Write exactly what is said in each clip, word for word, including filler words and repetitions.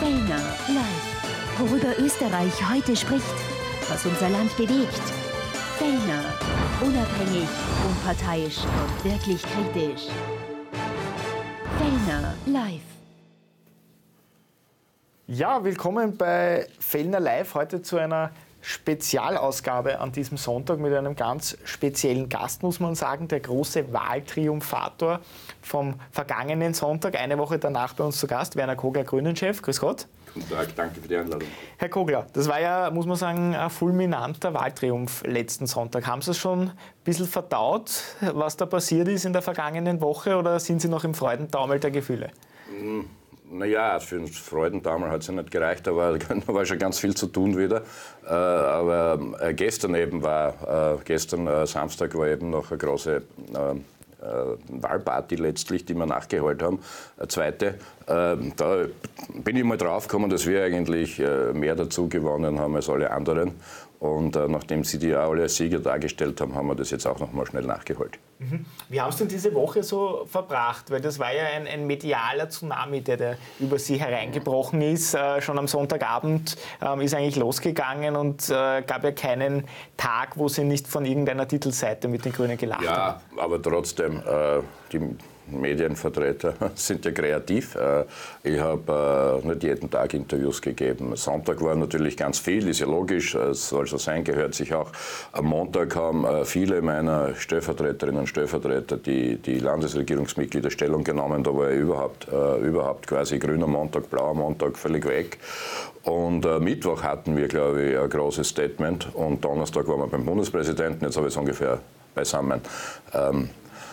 Fellner live. Worüber Österreich heute spricht, was unser Land bewegt. Fellner, unabhängig, unparteiisch und wirklich kritisch. Fellner live. Ja, willkommen bei Fellner live, heute zu einer Spezialausgabe an diesem Sonntag mit einem ganz speziellen Gast, muss man sagen, der große Wahltriumphator vom vergangenen Sonntag, eine Woche danach bei uns zu Gast, Werner Kogler, Grünen-Chef. Grüß Gott. Guten Tag, danke für die Einladung. Herr Kogler, das war ja, muss man sagen, ein fulminanter Wahltriumph letzten Sonntag. Haben Sie es schon ein bisschen verdaut, was da passiert ist in der vergangenen Woche, oder sind Sie noch im Freudentaumel der Gefühle? Mm. Naja, für den Freudentaumel hat es ja nicht gereicht, aber da war schon ganz viel zu tun wieder. Äh, aber äh, gestern eben war, äh, gestern äh, Samstag war eben noch eine große äh, äh, Wahlparty letztlich, die wir nachgeholt haben, eine zweite. Äh, da bin ich mal draufgekommen, dass wir eigentlich äh, mehr dazu gewonnen haben als alle anderen. Und äh, nachdem Sie die auch alle als Sieger dargestellt haben, haben wir das jetzt auch noch mal schnell nachgeholt. Mhm. Wie haben Sie denn diese Woche so verbracht? Weil das war ja ein, ein medialer Tsunami, der, der über Sie hereingebrochen ist. Äh, schon am Sonntagabend ähm, ist eigentlich losgegangen und äh, gab ja keinen Tag, wo Sie nicht von irgendeiner Titelseite mit den Grünen gelacht ja, haben. Ja, aber trotzdem, äh, die Medienvertreter sind ja kreativ. Ich habe nicht jeden Tag Interviews gegeben. Sonntag war natürlich ganz viel, ist ja logisch, es soll so sein, gehört sich auch. Am Montag haben viele meiner Stellvertreterinnen und Stellvertreter, die, die Landesregierungsmitglieder, Stellung genommen. Da war ich überhaupt, überhaupt quasi grüner Montag, blauer Montag völlig weg. Und äh, Mittwoch hatten wir, glaube ich, ein großes Statement und Donnerstag waren wir beim Bundespräsidenten, jetzt habe ich es ungefähr beisammen. Ähm,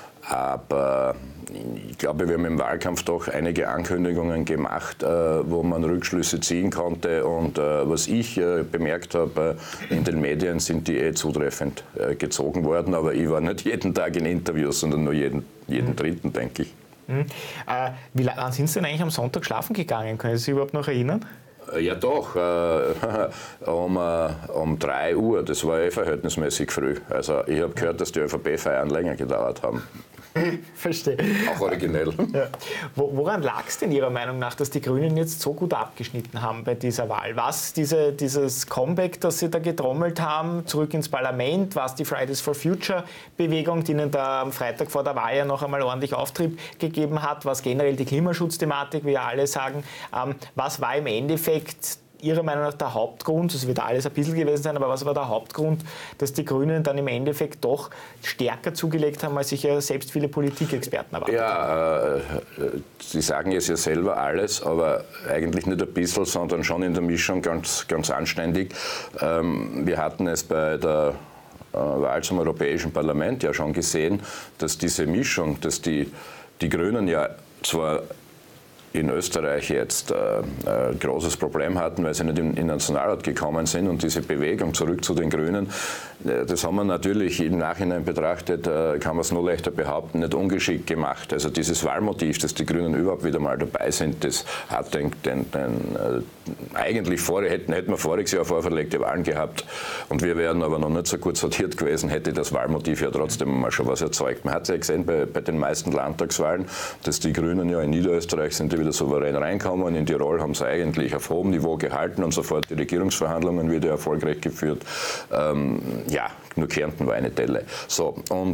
Aber ich glaube, wir haben im Wahlkampf doch einige Ankündigungen gemacht, wo man Rückschlüsse ziehen konnte. Und was ich bemerkt habe in den Medien, sind die eh zutreffend gezogen worden. Aber ich war nicht jeden Tag in Interviews, sondern nur jeden, jeden dritten, denke ich. Mhm. Äh, wie lange sind Sie denn eigentlich am Sonntag schlafen gegangen? Können Sie sich überhaupt noch erinnern? Ja doch, äh, um, äh, um drei Uhr, das war eh verhältnismäßig früh. Also ich habe gehört, dass die ÖVP-Feiern länger gedauert haben. Verstehe. Auch originell. Ja. Woran lag es denn Ihrer Meinung nach, dass die Grünen jetzt so gut abgeschnitten haben bei dieser Wahl? Was diese, dieses Comeback, das Sie da getrommelt haben, zurück ins Parlament, was die Fridays for Future Bewegung, die Ihnen da am Freitag vor der Wahl ja noch einmal ordentlich Auftrieb gegeben hat, was generell die Klimaschutzthematik, wie ja alle sagen, ähm, was war im Endeffekt Ihrer Meinung nach der Hauptgrund, das wird alles ein bisschen gewesen sein, aber was war der Hauptgrund, dass die Grünen dann im Endeffekt doch stärker zugelegt haben, als sich ja selbst viele Politikexperten erwartet haben? Ja, äh, Sie sagen es ja selber alles, aber eigentlich nicht ein bisschen, sondern schon in der Mischung ganz, ganz anständig. Ähm, wir hatten es bei der äh, Wahl zum Europäischen Parlament ja schon gesehen, dass diese Mischung, dass die, die Grünen ja zwar in Österreich jetzt äh, ein großes Problem hatten, weil sie nicht in den Nationalrat gekommen sind, und diese Bewegung zurück zu den Grünen, äh, das haben wir natürlich im Nachhinein betrachtet, äh, kann man es nur leichter behaupten, nicht ungeschickt gemacht. Also dieses Wahlmotiv, dass die Grünen überhaupt wieder mal dabei sind, das hat den, den, den äh, eigentlich vor, hätten, hätten wir voriges Jahr vorverlegte Wahlen gehabt, und wir wären aber noch nicht so gut sortiert gewesen, hätte das Wahlmotiv ja trotzdem mal schon was erzeugt. Man hat es ja gesehen bei, bei den meisten Landtagswahlen, dass die Grünen ja in Niederösterreich sind wieder souverän reinkommen. In Tirol haben sie eigentlich auf hohem Niveau gehalten und sofort die Regierungsverhandlungen wieder erfolgreich geführt. Ähm, ja, nur Kärnten war eine Delle. So, und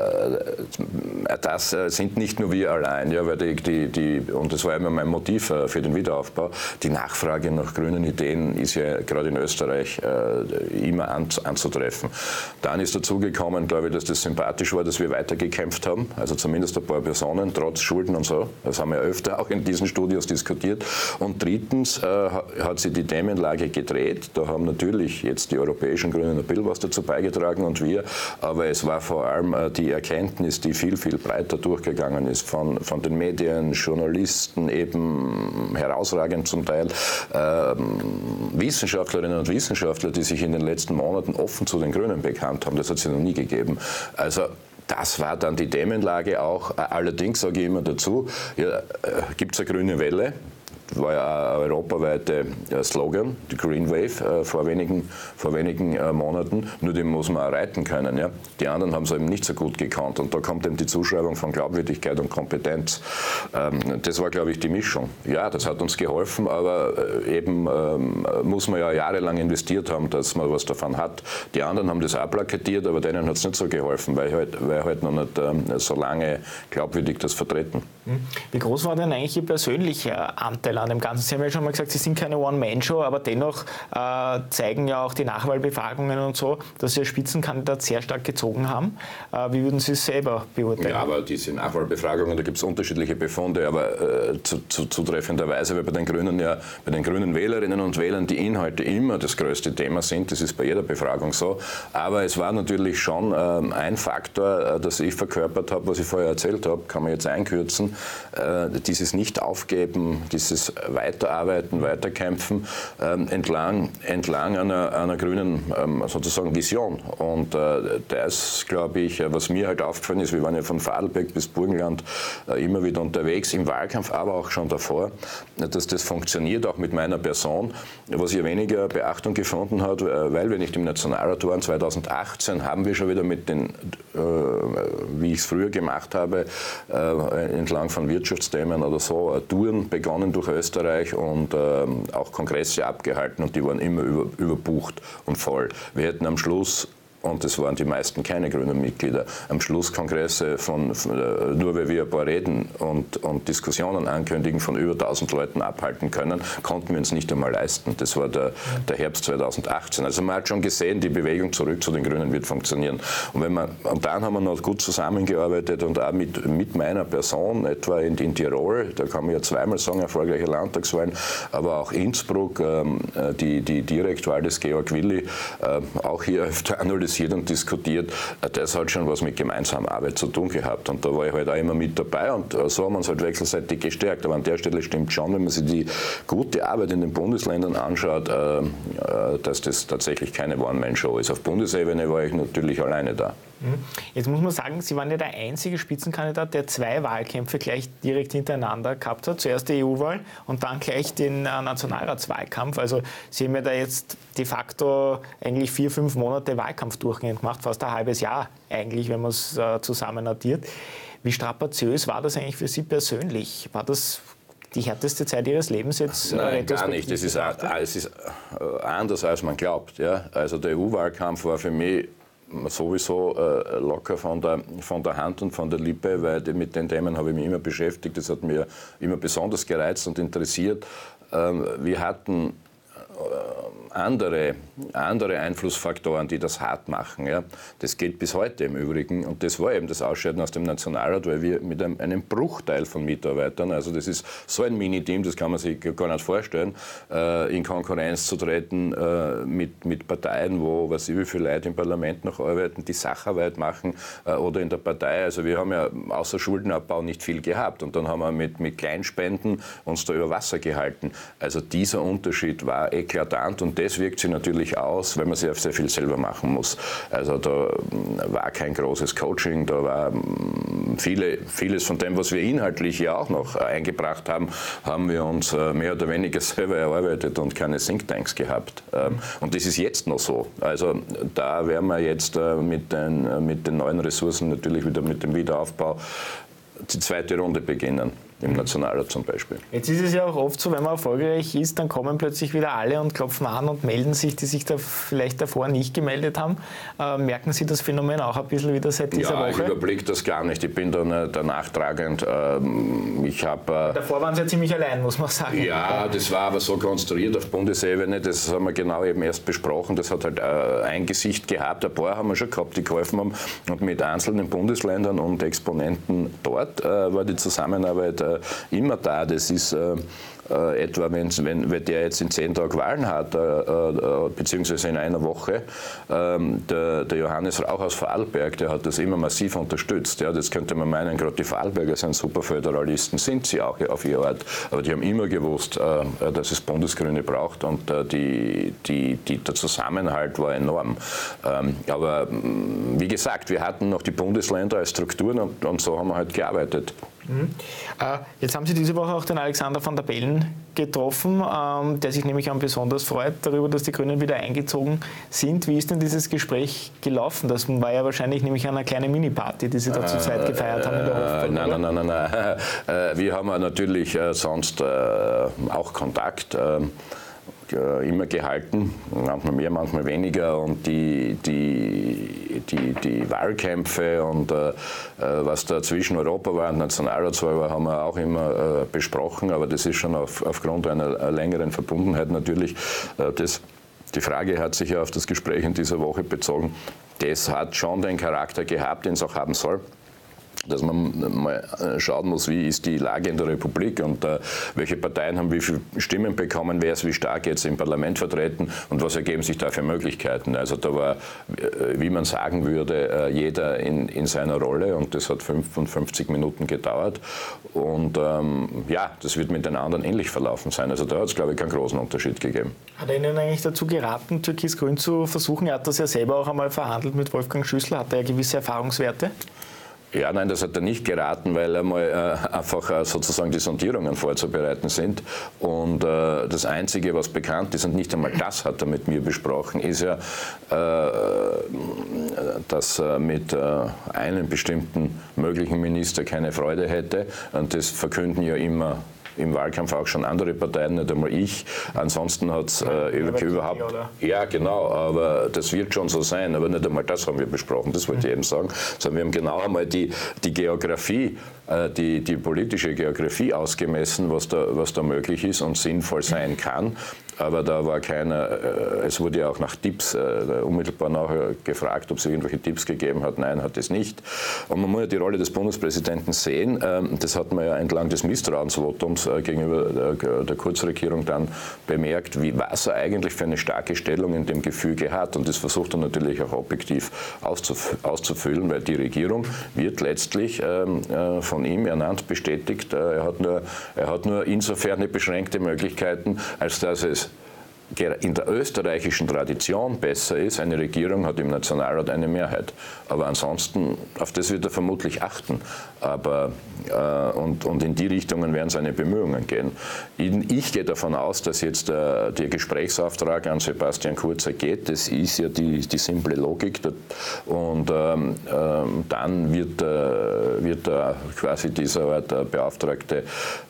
äh, das sind nicht nur wir allein, ja, weil die, die, die, und das war immer mein Motiv für den Wiederaufbau, die Nachfrage nach grünen Ideen ist ja gerade in Österreich äh, immer an, anzutreffen. Dann ist dazu gekommen, glaube ich, dass das sympathisch war, dass wir weitergekämpft haben, also zumindest ein paar Personen, trotz Schulden und so. Das haben wir öfter auch in diesen Studios diskutiert. Und drittens äh, hat sich die Themenlage gedreht. Da haben natürlich jetzt die europäischen Grünen ein bisschen was dazu beigetragen und wir, aber es war vor allem äh, die Erkenntnis, die viel, viel breiter durchgegangen ist von, von den Medien, Journalisten, eben herausragend zum Teil, äh, Wissenschaftlerinnen und Wissenschaftler, die sich in den letzten Monaten offen zu den Grünen bekannt haben. Das hat es noch nie gegeben. Also das war dann die Themenlage auch. Allerdings sage ich immer dazu, ja, äh, gibt es eine grüne Welle. war ja ein europaweiter Slogan, die Green Wave, vor wenigen, vor wenigen Monaten. Nur den muss man auch reiten können. Ja? Die anderen haben es eben nicht so gut gekannt. Und da kommt eben die Zuschreibung von Glaubwürdigkeit und Kompetenz. Das war, glaube ich, die Mischung. Ja, das hat uns geholfen, aber eben muss man ja jahrelang investiert haben, dass man was davon hat. Die anderen haben das auch plakatiert, aber denen hat es nicht so geholfen, weil halt, weil halt noch nicht so lange glaubwürdig das vertreten. Wie groß war denn eigentlich Ihr persönlicher Anteil an dem Ganzen? Sie haben ja schon mal gesagt, Sie sind keine One-Man-Show, aber dennoch äh, zeigen ja auch die Nachwahlbefragungen und so, dass Sie als Spitzenkandidat sehr stark gezogen haben. Äh, wie würden Sie es selber beurteilen? Ja, aber diese Nachwahlbefragungen, da gibt es unterschiedliche Befunde, aber äh, zu, zu, zutreffenderweise, weil bei den Grünen ja, bei den grünen Wählerinnen und Wählern die Inhalte immer das größte Thema sind, das ist bei jeder Befragung so, aber es war natürlich schon äh, ein Faktor, äh, dass ich verkörpert habe, was ich vorher erzählt habe, kann man jetzt einkürzen, äh, dieses Nicht-Aufgeben, dieses Weiterarbeiten, Weiterkämpfen äh, entlang, entlang einer, einer grünen ähm, sozusagen Vision. Und äh, das, glaube ich, was mir halt aufgefallen ist, wir waren ja von Vorarlberg bis Burgenland äh, immer wieder unterwegs, im Wahlkampf, aber auch schon davor, dass das funktioniert, auch mit meiner Person, was ja weniger Beachtung gefunden hat, weil wir nicht im Nationalrat waren. zweitausendachtzehn haben wir schon wieder mit den, äh, wie ich es früher gemacht habe, äh, entlang von Wirtschaftsthemen oder so, Touren begonnen durch Österreich und äh, auch Kongresse abgehalten und die waren immer über, überbucht und voll. Wir hätten am Schluss, und es waren die meisten keine grünen Mitglieder, am Schluss Kongresse von, von nur weil wir ein paar Reden und, und Diskussionen ankündigen, von über tausend Leuten abhalten können, konnten wir uns nicht einmal leisten. Das war der, der Herbst zweitausendachtzehn. Also man hat schon gesehen, die Bewegung zurück zu den Grünen wird funktionieren. Und, wenn man, und dann haben wir noch gut zusammengearbeitet und auch mit, mit meiner Person, etwa in, in Tirol, da kann man ja zweimal sagen, erfolgreiche Landtagswahlen, aber auch Innsbruck, ähm, die, die Direktwahl des Georg Willi, äh, auch hier öfter analysiert und diskutiert, das hat schon was mit gemeinsamer Arbeit zu tun gehabt. Und da war ich halt auch immer mit dabei und so haben wir uns halt wechselseitig gestärkt. Aber an der Stelle stimmt schon, wenn man sich die gute Arbeit in den Bundesländern anschaut, dass das tatsächlich keine One-Man-Show ist. Auf Bundesebene war ich natürlich alleine da. Jetzt muss man sagen, Sie waren ja der einzige Spitzenkandidat, der zwei Wahlkämpfe gleich direkt hintereinander gehabt hat. Zuerst die E U-Wahl und dann gleich den Nationalratswahlkampf. Also Sie haben ja da jetzt de facto eigentlich vier, fünf Monate Wahlkampf durchgehend gemacht, fast ein halbes Jahr eigentlich, wenn man es äh, zusammen addiert. Wie strapaziös war das eigentlich für Sie persönlich? War das die härteste Zeit Ihres Lebens jetzt? Nein, gar nicht. Es ist, es ist anders, als man glaubt. Ja? Also der E U-Wahlkampf war für mich sowieso äh, locker von der, von der Hand und von der Lippe, weil mit den Themen habe ich mich immer beschäftigt. Das hat mir immer besonders gereizt und interessiert. Ähm, wir hatten äh, andere, andere Einflussfaktoren, die das hart machen. Ja. Das geht bis heute im Übrigen. Und das war eben das Ausscheiden aus dem Nationalrat, weil wir mit einem, einem Bruchteil von Mitarbeitern, also das ist so ein Mini-Team, das kann man sich gar nicht vorstellen, äh, in Konkurrenz zu treten äh, mit, mit Parteien, wo, was ich, wie viele Leute im Parlament noch arbeiten, die Sacharbeit machen äh, oder in der Partei. Also wir haben ja außer Schuldenabbau nicht viel gehabt. Und dann haben wir mit, mit Kleinspenden uns da über Wasser gehalten. Also dieser Unterschied war eklatant und das wirkt sich natürlich aus, weil man sehr, sehr viel selber machen muss. Also da war kein großes Coaching, da war viele, vieles von dem, was wir inhaltlich ja auch noch eingebracht haben, haben wir uns mehr oder weniger selber erarbeitet und keine Thinktanks gehabt. Und das ist jetzt noch so. Also da werden wir jetzt mit den, mit den neuen Ressourcen natürlich wieder mit dem Wiederaufbau die zweite Runde beginnen. Im Nationalrat zum Beispiel. Jetzt ist es ja auch oft so, wenn man erfolgreich ist, dann kommen plötzlich wieder alle und klopfen an und melden sich, die sich da vielleicht davor nicht gemeldet haben. Äh, merken Sie das Phänomen auch ein bisschen wieder seit dieser ja, Woche? Ja, ich überblicke das gar nicht. Ich bin da nicht nachtragend. Ähm, ich hab, äh, davor waren Sie ja ziemlich allein, muss man sagen. Ja, das war aber so konstruiert auf Bundesebene. Das haben wir genau eben erst besprochen. Das hat halt äh, ein Gesicht gehabt. Ein paar haben wir schon gehabt, die geholfen haben. Und mit einzelnen Bundesländern und Exponenten dort äh, war die Zusammenarbeit äh, immer da. Das ist äh, äh, etwa, wenn's, wenn, wenn der jetzt in zehn Tagen Wahlen hat, äh, äh, beziehungsweise in einer Woche, ähm, der, der Johannes Rauch aus Vorarlberg, der hat das immer massiv unterstützt. Ja, das könnte man meinen, gerade die Vorarlberger sind super Föderalisten, sind sie auch auf ihre Art. Aber die haben immer gewusst, äh, dass es Bundesgrüne braucht und äh, die, die, die, der Zusammenhalt war enorm. Ähm, aber wie gesagt, wir hatten noch die Bundesländer als Strukturen und, und so haben wir halt gearbeitet. Mhm. Äh, jetzt haben Sie diese Woche auch den Alexander Van der Bellen Mann getroffen, ähm, der sich nämlich auch besonders freut darüber, dass die Grünen wieder eingezogen sind. Wie ist denn dieses Gespräch gelaufen? Das war ja wahrscheinlich nämlich eine kleine Mini-Party, die Sie da zu zweit gefeiert haben in der Hofburg. Nein, nein, nein, nein, nein. Wir haben natürlich sonst auch Kontakt immer gehalten, manchmal mehr, manchmal weniger, und die, die, die, die Wahlkämpfe und äh, was da zwischen Europawahl und Nationalratswahl war, haben wir auch immer äh, besprochen, aber das ist schon auf, aufgrund einer längeren Verbundenheit natürlich. Äh, das, die Frage hat sich ja auf das Gespräch in dieser Woche bezogen. Das hat schon den Charakter gehabt, den es auch haben soll, dass man mal schauen muss, wie ist die Lage in der Republik und äh, welche Parteien haben wie viele Stimmen bekommen, wer ist wie stark jetzt im Parlament vertreten und was ergeben sich da für Möglichkeiten. Also da war, wie man sagen würde, äh, jeder in, in seiner Rolle, und das hat fünfundfünfzig Minuten gedauert, und ähm, ja, das wird mit den anderen ähnlich verlaufen sein. Also da hat es, glaube ich, keinen großen Unterschied gegeben. Hat er Ihnen eigentlich dazu geraten, Türkis-Grün zu versuchen? Er hat das ja selber auch einmal verhandelt mit Wolfgang Schüssler. Hat er ja gewisse Erfahrungswerte? Ja, nein, das hat er nicht geraten, weil einmal äh, einfach äh, sozusagen die Sondierungen vorzubereiten sind. Und äh, das Einzige, was bekannt ist, und nicht einmal das hat er mit mir besprochen, ist ja, äh, dass er mit äh, einem bestimmten möglichen Minister keine Freude hätte. Und das verkünden ja immer im Wahlkampf auch schon andere Parteien, nicht einmal ich. Ansonsten hat es äh, überhaupt... Ja, genau, aber das wird schon so sein, aber nicht einmal das haben wir besprochen, das wollte ich eben sagen. Sondern wir haben genau einmal die, die Geografie, äh, die, die politische Geografie ausgemessen, was da, was da möglich ist und sinnvoll sein kann. Aber da war keiner, äh, es wurde ja auch nach Tipps äh, unmittelbar nachher gefragt, ob es irgendwelche Tipps gegeben hat. Nein, hat es nicht. Und man muss ja die Rolle des Bundespräsidenten sehen. Ähm, das hat man ja entlang des Misstrauensvotums äh, gegenüber der, der Kurzregierung dann bemerkt, wie, was er eigentlich für eine starke Stellung in dem Gefüge hat. Und das versucht er natürlich auch objektiv auszuf auszufüllen, weil die Regierung wird letztlich ähm, äh, von ihm ernannt, bestätigt. Äh, er, hat nur, er hat nur insofern eine beschränkte Möglichkeiten, als dass es in der österreichischen Tradition besser ist, eine Regierung hat im Nationalrat eine Mehrheit. Aber ansonsten, auf das wird er vermutlich achten. Aber, äh, und, und in die Richtungen werden seine Bemühungen gehen. Ich gehe davon aus, dass jetzt der, der Gesprächsauftrag an Sebastian Kurz geht. Das ist ja die, die simple Logik. Und ähm, ähm, dann wird, äh, wird äh, quasi dieser der beauftragte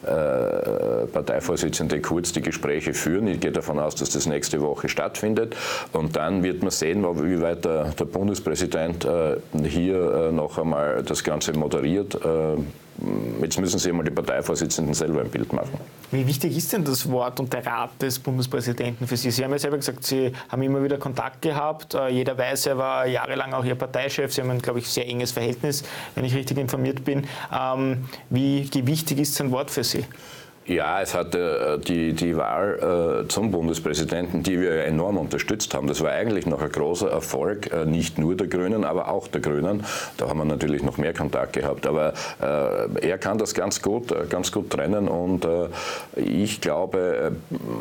äh, Parteivorsitzende Kurz die Gespräche führen. Ich gehe davon aus, dass das nächste Woche stattfindet. Und dann wird man sehen, wie weit der, der Bundespräsident äh, hier äh, noch einmal das Ganze moderiert. Äh, jetzt müssen Sie einmal die Parteivorsitzenden selber ein Bild machen. Wie wichtig ist denn das Wort und der Rat des Bundespräsidenten für Sie? Sie haben ja selber gesagt, Sie haben immer wieder Kontakt gehabt. Äh, jeder weiß, er war jahrelang auch Ihr Parteichef. Sie haben ein, glaube ich, sehr enges Verhältnis, wenn ich richtig informiert bin. Ähm, wie wichtig ist sein Wort für Sie? Ja, es hat äh, die, die Wahl äh, zum Bundespräsidenten, die wir enorm unterstützt haben. Das war eigentlich noch ein großer Erfolg, äh, nicht nur der Grünen, aber auch der Grünen. Da haben wir natürlich noch mehr Kontakt gehabt. Aber äh, er kann das ganz gut, äh, ganz gut trennen, und äh, ich glaube,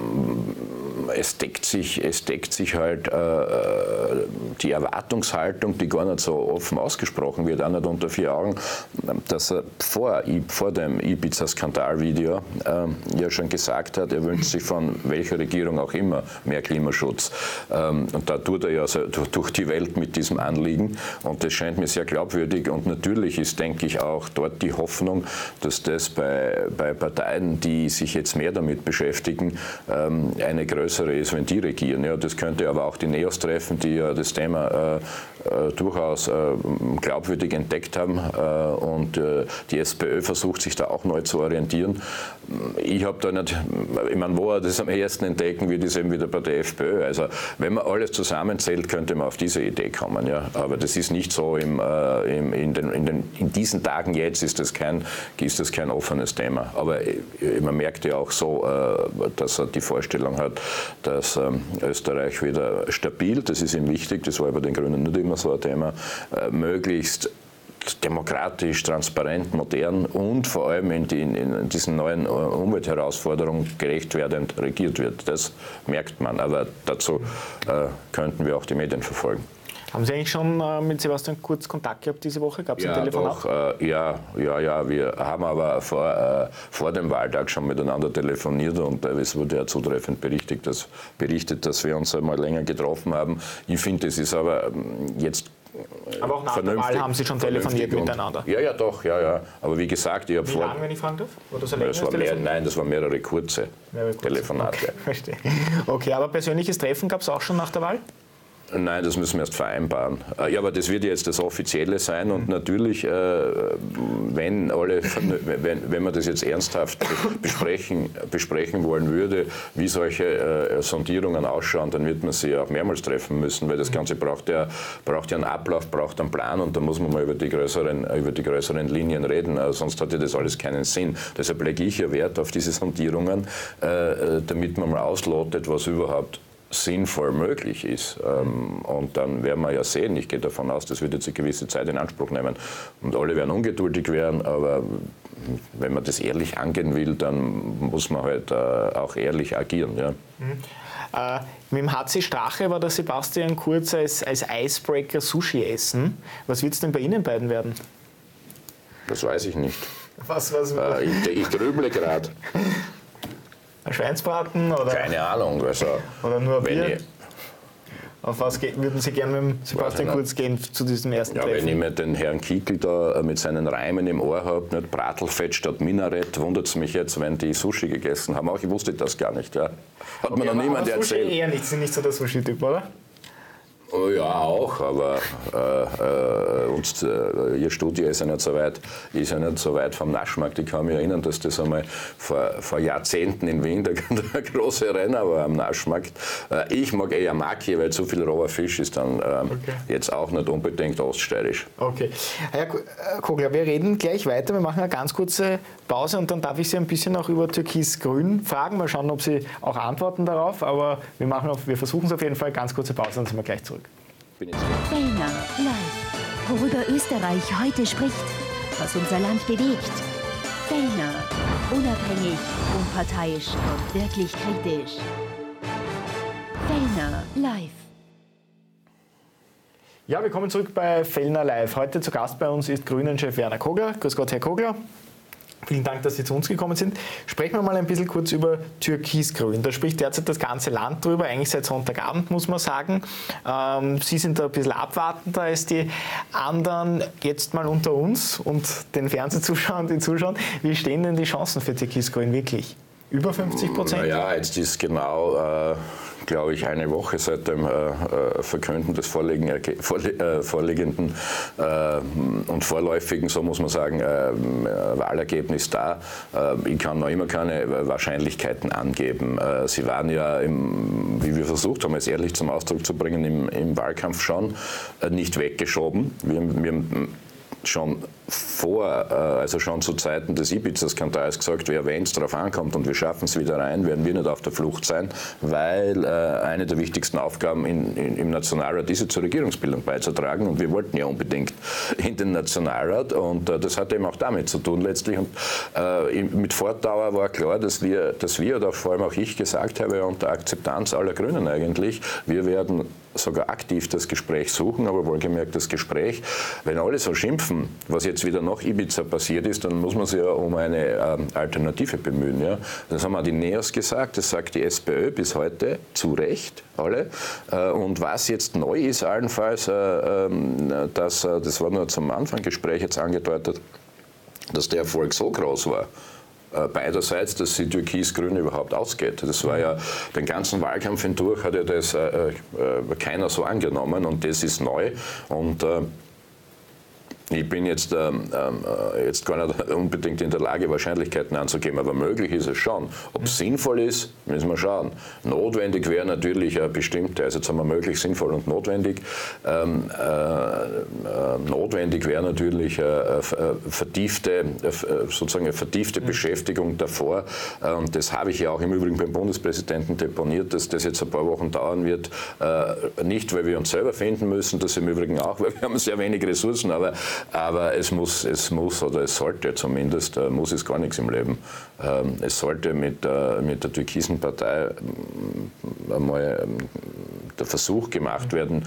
äh, es deckt sich, es deckt sich halt äh, die Erwartungshaltung, die gar nicht so offen ausgesprochen wird, auch nicht unter vier Augen, dass er vor, vor dem Ibiza-Skandalvideo ja schon gesagt hat, er wünscht sich von welcher Regierung auch immer mehr Klimaschutz. Und da tut er ja so durch die Welt mit diesem Anliegen, und das scheint mir sehr glaubwürdig. Und natürlich ist, denke ich, auch dort die Hoffnung, dass das bei, bei Parteien, die sich jetzt mehr damit beschäftigen, eine größere ist, wenn die regieren. Ja, das könnte aber auch die Neos treffen, die ja das Thema äh, durchaus äh, glaubwürdig entdeckt haben, äh, und äh, die SPÖ versucht sich da auch neu zu orientieren. Ich habe da nicht, ich meine, wo er das am ersten entdecken wird, ist eben wieder bei der FPÖ. Also wenn man alles zusammenzählt, könnte man auf diese Idee kommen. Ja. Aber das ist nicht so, im, äh, im, in, den, in, den, in diesen Tagen jetzt ist das kein, ist das kein offenes Thema. Aber äh, man merkt ja auch so, äh, dass er die Vorstellung hat, dass äh, Österreich wieder stabil, das ist ihm wichtig, das war bei den Grünen nicht immer so ein Thema, äh, möglichst demokratisch, transparent, modern und vor allem in, die, in diesen neuen Umweltherausforderungen gerecht werdend regiert wird. Das merkt man, aber dazu äh, könnten wir auch die Medien verfolgen. Haben Sie eigentlich schon äh, mit Sebastian Kurz Kontakt gehabt diese Woche? Gab es ja, ein Telefonat? Doch, äh, ja, ja, ja, wir haben aber vor, äh, vor dem Wahltag schon miteinander telefoniert und äh, es wurde ja zutreffend berichtet dass, berichtet, dass wir uns einmal länger getroffen haben. Ich finde, es ist aber ähm, jetzt Aber auch nach der Wahl haben Sie schon telefoniert miteinander? Ja, ja, doch, ja, ja. Aber wie gesagt, ich habe vor... Wie lange, wenn ich fragen darf? War das ein das war mehr, nein, das waren mehrere kurze, mehrere kurze. Telefonate. Okay, verstehe. Okay, aber persönliches Treffen gab es auch schon nach der Wahl? Nein, das müssen wir erst vereinbaren. Ja, aber das wird jetzt das Offizielle sein und natürlich, wenn, alle, wenn, wenn man das jetzt ernsthaft besprechen, besprechen wollen würde, wie solche Sondierungen ausschauen, dann wird man sie auch mehrmals treffen müssen, weil das Ganze braucht ja, braucht ja einen Ablauf, braucht einen Plan und da muss man mal über die größeren, über die größeren Linien reden, sonst hat ja das alles keinen Sinn. Deshalb lege ich ja Wert auf diese Sondierungen, damit man mal auslotet, was überhaupt sinnvoll möglich ist. Und dann werden wir ja sehen, ich gehe davon aus, das wird jetzt eine gewisse Zeit in Anspruch nehmen. Und alle werden ungeduldig werden, aber wenn man das ehrlich angehen will, dann muss man halt auch ehrlich agieren. Ja. Mhm. Äh, mit dem H C Strache war der Sebastian Kurz als, als Icebreaker Sushi essen. Was wird es denn bei Ihnen beiden werden? Das weiß ich nicht. Was, was, äh, ich, ich grüble gerade. Ein Schweinsbraten? Oder? Keine Ahnung. Also, oder nur wenn Bier? Ich, Auf was würden Sie gerne mit dem Sebastian Kurz gehen zu diesem ersten ja, Treffen? Wenn ich mir den Herrn Kickl da mit seinen Reimen im Ohr habe, nicht Bratelfett statt Minarett, wundert es mich jetzt, wenn die Sushi gegessen haben. Auch ich wusste das gar nicht. Ja. Hat okay, mir noch niemand aber erzählt. Sushi eher nicht, Sie sind nicht so der Sushi-Typ, oder? Oh ja, auch, aber äh, äh, uns, äh, Ihre Studie ist ja, nicht so weit, ist ja nicht so weit vom Naschmarkt. Ich kann mich erinnern, dass das einmal vor, vor Jahrzehnten in Wien der, der große Renner war am Naschmarkt. Äh, ich mag eher Maki, weil zu viel roher Fisch ist dann äh, okay. jetzt auch nicht unbedingt oststeirisch. Okay. Herr Kogler, wir reden gleich weiter. Wir machen eine ganz kurze Pause und dann darf ich Sie ein bisschen auch über Türkis-Grün fragen. Mal schauen, ob Sie auch antworten darauf. Aber wir, machen auf, wir versuchen es auf jeden Fall. Ganz kurze Pause, dann sind wir gleich zurück. Fellner live. Worüber Österreich heute spricht, was unser Land bewegt. Fellner, unabhängig, unparteiisch und wirklich kritisch. Fellner live. Ja, wir kommen zurück bei Fellner live. Heute zu Gast bei uns ist Grünen-Chef Werner Kogler. Grüß Gott, Herr Kogler. Vielen Dank, dass Sie zu uns gekommen sind. Sprechen wir mal ein bisschen kurz über Türkis-Grün. Da spricht derzeit das ganze Land drüber, eigentlich seit Sonntagabend, muss man sagen. Ähm, Sie sind da ein bisschen abwartender als die anderen. Jetzt mal unter uns und den Fernsehzuschauern, die zuschauen. Wie stehen denn die Chancen für Türkis-Grün wirklich? Über fünfzig Prozent? Ja, jetzt ist genau, äh, glaube ich, eine Woche seit dem äh, Verkünden des vorliegen, vorlie äh, vorliegenden äh, und vorläufigen, so muss man sagen, äh, Wahlergebnis da. Äh, ich kann noch immer keine Wahrscheinlichkeiten angeben. Äh, sie waren ja, im, wie wir versucht haben, es ehrlich zum Ausdruck zu bringen, im, im Wahlkampf schon äh, nicht weggeschoben. Wir, wir schon vor, also schon zu Zeiten des Ibiza-Skandals gesagt, wer wenn es darauf ankommt und wir schaffen es wieder rein, werden wir nicht auf der Flucht sein, weil äh, eine der wichtigsten Aufgaben in, in, im Nationalrat ist, zur Regierungsbildung beizutragen und wir wollten ja unbedingt in den Nationalrat und äh, das hat eben auch damit zu tun letztlich und äh, mit Fortdauer war klar, dass wir, dass wir oder vor allem auch ich gesagt habe, unter Akzeptanz aller Grünen eigentlich, wir werden sogar aktiv das Gespräch suchen, aber wohlgemerkt das Gespräch, wenn alle so schimpfen, was jetzt wieder nach Ibiza passiert ist, dann muss man sich ja um eine ähm, Alternative bemühen. Ja? Das haben auch die NEOS gesagt, das sagt die SPÖ bis heute, zu Recht, alle. Äh, und was jetzt neu ist allenfalls, äh, äh, dass, äh, das war nur zum Anfang Gespräch jetzt angedeutet, dass der Erfolg so groß war, beiderseits, dass die Türkis-Grün überhaupt ausgeht. Das war ja, den ganzen Wahlkampf hindurch hat ja das äh, äh, keiner so angenommen und das ist neu und äh, ich bin jetzt, ähm, äh, jetzt gar nicht unbedingt in der Lage, Wahrscheinlichkeiten anzugeben, aber möglich ist es schon. Ob es sinnvoll ist, müssen wir schauen. Notwendig wäre natürlich eine bestimmte, also jetzt haben wir möglich, sinnvoll und notwendig. Ähm, äh, äh, notwendig wäre natürlich eine, eine vertiefte, sozusagen eine vertiefte Beschäftigung davor. Und das habe ich ja auch im Übrigen beim Bundespräsidenten deponiert, dass das jetzt ein paar Wochen dauern wird. Äh, nicht, weil wir uns selber finden müssen, das im Übrigen auch, weil wir haben sehr wenig Ressourcen, aber Aber es muss, es muss, oder es sollte zumindest, äh, muss es gar nichts im Leben. Ähm, es sollte mit, äh, mit der türkisen Partei einmal der Versuch gemacht werden,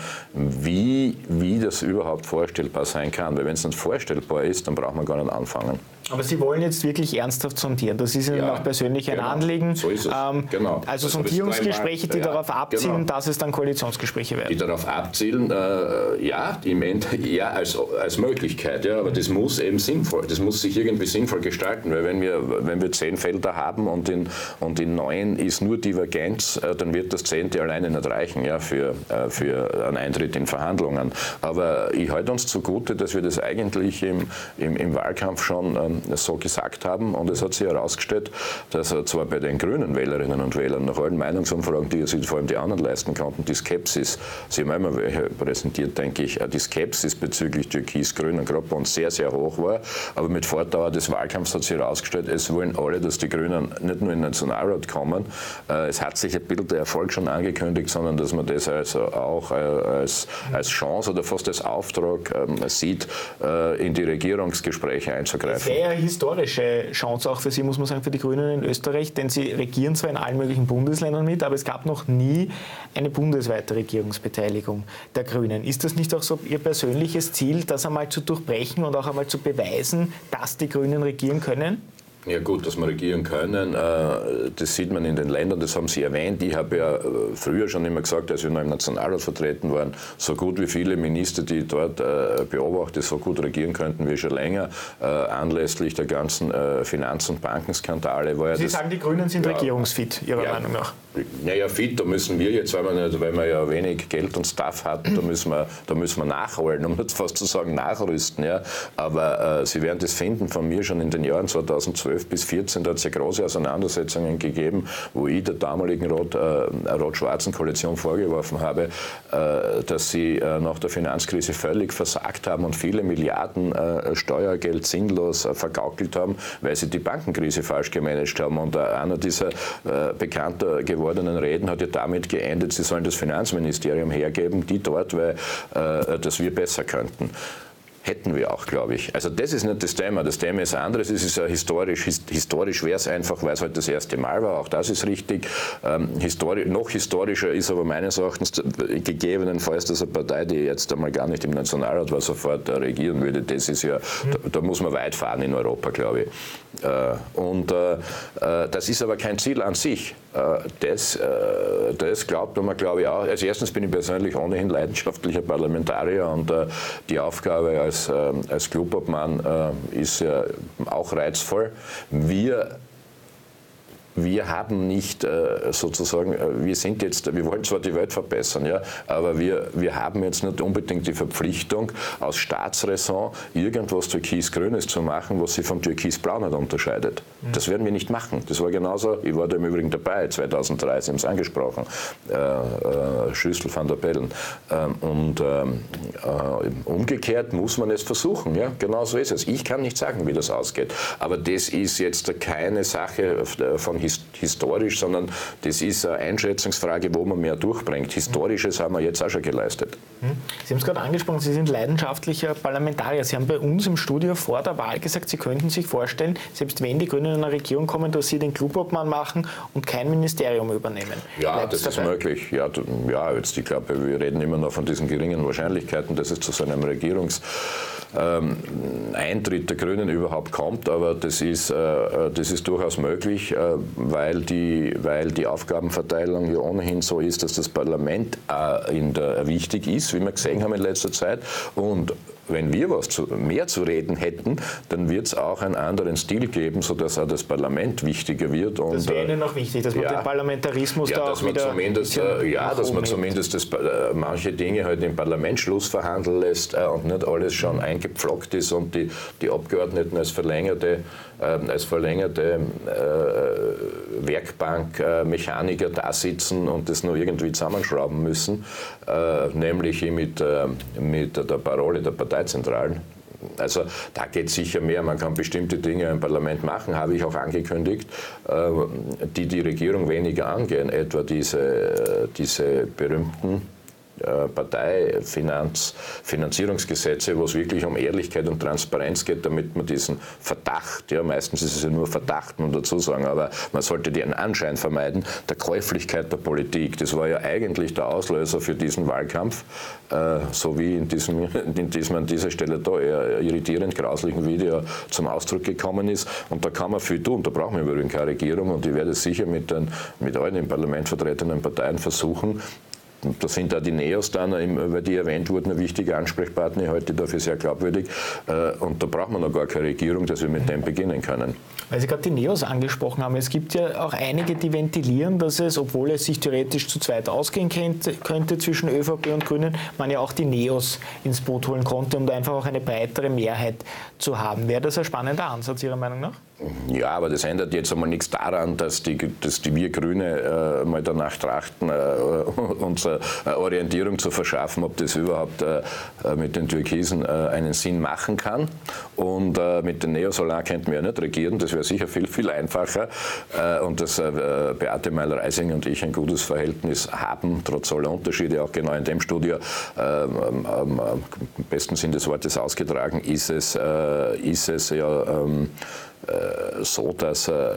wie, wie das überhaupt vorstellbar sein kann. Weil wenn es nicht vorstellbar ist, dann braucht man gar nicht anfangen. Aber Sie wollen jetzt wirklich ernsthaft sondieren. Das ist Ihnen ja, auch persönlich ein genau. Anliegen. So ist es. Ähm, genau. Also das Sondierungsgespräche, die ja, darauf abzielen, genau. dass es dann Koalitionsgespräche werden. Die darauf abzielen, äh, ja, im Ende, ja als, als Möglichkeit. Ja, aber das muss eben sinnvoll, das muss sich irgendwie sinnvoll gestalten. Weil wenn wir, wenn wir zehn Felder haben und in, und in neun ist nur Divergenz, äh, dann wird das zehnte alleine nicht reichen, ja, für, äh, für einen Eintritt in Verhandlungen. Aber ich halte uns zugute, dass wir das eigentlich im, im, im Wahlkampf schon ähm, so gesagt haben, und es hat sich herausgestellt, dass er zwar bei den grünen Wählerinnen und Wählern nach allen Meinungsumfragen, die sich vor allem die anderen leisten konnten, die Skepsis, Sie haben immer welche präsentiert, denke ich, die Skepsis bezüglich türkis-grün und gerade bei uns sehr, sehr hoch war, aber mit Fortdauer des Wahlkampfs hat sich herausgestellt, es wollen alle, dass die Grünen nicht nur in den Nationalrat kommen, es hat sich ein bisschen der Erfolg schon angekündigt, sondern dass man das also auch als, als Chance oder fast als Auftrag sieht, in die Regierungsgespräche einzugreifen. Historische Chance auch für Sie, muss man sagen, für die Grünen in Österreich, denn sie regieren zwar in allen möglichen Bundesländern mit, aber es gab noch nie eine bundesweite Regierungsbeteiligung der Grünen. Ist das nicht auch so Ihr persönliches Ziel, das einmal zu durchbrechen und auch einmal zu beweisen, dass die Grünen regieren können? Ja gut, dass wir regieren können, das sieht man in den Ländern, das haben Sie erwähnt. Ich habe ja früher schon immer gesagt, als wir noch im Nationalrat vertreten waren, so gut wie viele Minister, die ich dort beobachte, so gut regieren könnten wie schon länger, anlässlich der ganzen Finanz- und Bankenskandale. War ja Sie das, sagen, die Grünen sind ja, regierungsfit, Ihrer ja, Meinung nach? Naja, fit, da müssen wir jetzt, weil wir, nicht, weil wir ja wenig Geld und Stuff hatten, da müssen wir, da müssen wir nachholen, um nicht fast zu sagen nachrüsten. Ja. Aber äh, Sie werden das finden von mir schon in den Jahren zweitausendzwölf bis zweitausendvierzehn, da hat es ja große Auseinandersetzungen gegeben, wo ich der damaligen Rot, äh, rot-schwarzen Koalition vorgeworfen habe, äh, dass sie äh, nach der Finanzkrise völlig versagt haben und viele Milliarden äh, Steuergeld sinnlos äh, vergaukelt haben, weil sie die Bankenkrise falsch gemanagt haben. Und äh, einer dieser äh, bekannter gewordenen Reden hat ja damit geendet, sie sollen das Finanzministerium hergeben, die dort, weil äh, das wir besser könnten. Hätten wir auch, glaube ich. Also das ist nicht das Thema. Das Thema ist anderes. Es ist ja historisch. Historisch wäre es einfach, weil es halt das erste Mal war. Auch das ist richtig. Ähm, histori- noch historischer ist aber meines Erachtens gegebenenfalls, dass eine Partei, die jetzt einmal gar nicht im Nationalrat war, sofort äh, regieren würde. Das ist ja, da, da muss man weit fahren in Europa, glaube ich. Äh, und äh, äh, das ist aber kein Ziel an sich. Äh, das, äh, das glaubt man, glaube ich, auch. Also erstens bin ich persönlich ohnehin leidenschaftlicher Parlamentarier und äh, die Aufgabe als Als, äh, als Clubobmann äh, ist ja auch reizvoll. Wir Wir haben nicht äh, sozusagen, äh, wir sind jetzt, wir wollen zwar die Welt verbessern, ja, aber wir, wir haben jetzt nicht unbedingt die Verpflichtung, aus Staatsräson irgendwas Türkis-Grünes zu machen, was sich von Türkis-Blau nicht unterscheidet. Mhm. Das werden wir nicht machen. Das war genauso, ich war da im Übrigen dabei, zweitausenddrei, Sie haben es angesprochen, äh, äh, Schüssel van der Bellen. Ähm, und ähm, äh, umgekehrt muss man es versuchen, ja, genau so ist es. Ich kann nicht sagen, wie das ausgeht, aber das ist jetzt keine Sache von historisch, sondern das ist eine Einschätzungsfrage, wo man mehr durchbringt. Historisches haben wir jetzt auch schon geleistet. Sie haben es gerade angesprochen, Sie sind leidenschaftlicher Parlamentarier. Sie haben bei uns im Studio vor der Wahl gesagt, Sie könnten sich vorstellen, selbst wenn die Grünen in eine Regierung kommen, dass Sie den Clubobmann machen und kein Ministerium übernehmen. Ja, Bleibt das ist dabei? möglich. Ja, ja, jetzt, ich glaube, wir reden immer noch von diesen geringen Wahrscheinlichkeiten, dass es zu so einem Regierungs Ähm, Eintritt der Grünen überhaupt kommt, aber das ist, äh, das ist durchaus möglich, äh, weil, die, weil die Aufgabenverteilung ja ohnehin so ist, dass das Parlament äh, in der, wichtig ist, wie wir gesehen haben in letzter Zeit. Und wenn wir was zu, mehr zu reden hätten, dann wird es auch einen anderen Stil geben, sodass auch das Parlament wichtiger wird. Und, das wäre Ihnen noch wichtig, dass man ja, den Parlamentarismus ja, da dass auch man wieder zumindest, äh, ja, dass man zumindest das, äh, manche Dinge halt im Parlament schlussverhandeln lässt äh, und nicht alles schon eingepflockt ist und die, die Abgeordneten als verlängerte, äh, als verlängerte äh, Werkbankmechaniker äh, da sitzen und das nur irgendwie zusammenschrauben müssen, äh, nämlich mit, äh, mit der Parole der Parteizentralen. Also da geht es sicher mehr. Man kann bestimmte Dinge im Parlament machen, habe ich auch angekündigt, äh, die die Regierung weniger angehen, etwa diese, diese berühmten Parteifinanzierungsgesetze, wo es wirklich um Ehrlichkeit und Transparenz geht, damit man diesen Verdacht, ja, meistens ist es ja nur Verdacht, muss man dazu sagen, aber man sollte den Anschein vermeiden, der Käuflichkeit der Politik. Das war ja eigentlich der Auslöser für diesen Wahlkampf, äh, so wie in diesem, in diesem an dieser Stelle da eher irritierend grauslichen Video zum Ausdruck gekommen ist. Und da kann man viel tun. Da brauchen wir übrigens keine Regierung und ich werde es sicher mit, den, mit allen im Parlament vertretenen Parteien versuchen. Da sind auch die Neos dann, weil die erwähnt wurden, ein wichtiger Ansprechpartner. Ich halte dafür sehr glaubwürdig. Und da braucht man noch gar keine Regierung, dass wir mit dem beginnen können. Weil Sie gerade die Neos angesprochen haben, es gibt ja auch einige, die ventilieren, dass es, obwohl es sich theoretisch zu zweit ausgehen könnte, könnte zwischen ÖVP und Grünen, man ja auch die Neos ins Boot holen konnte, um da einfach auch eine breitere Mehrheit zu haben. Wäre das ein spannender Ansatz Ihrer Meinung nach? Ja, aber das ändert jetzt einmal nichts daran, dass die, dass die wir Grüne äh, mal danach trachten, äh, uns äh, Orientierung zu verschaffen, ob das überhaupt äh, mit den Türkisen äh, einen Sinn machen kann. Und äh, mit den Neosolar könnten wir ja nicht regieren, das wäre sicher viel, viel einfacher. Äh, und dass äh, Beate Meiler-Eising und ich ein gutes Verhältnis haben, trotz aller Unterschiede, auch genau in dem Studio, äh, ähm, am besten Sinn des Wortes ausgetragen, ist es, äh, ist es ja ähm, so, dass äh,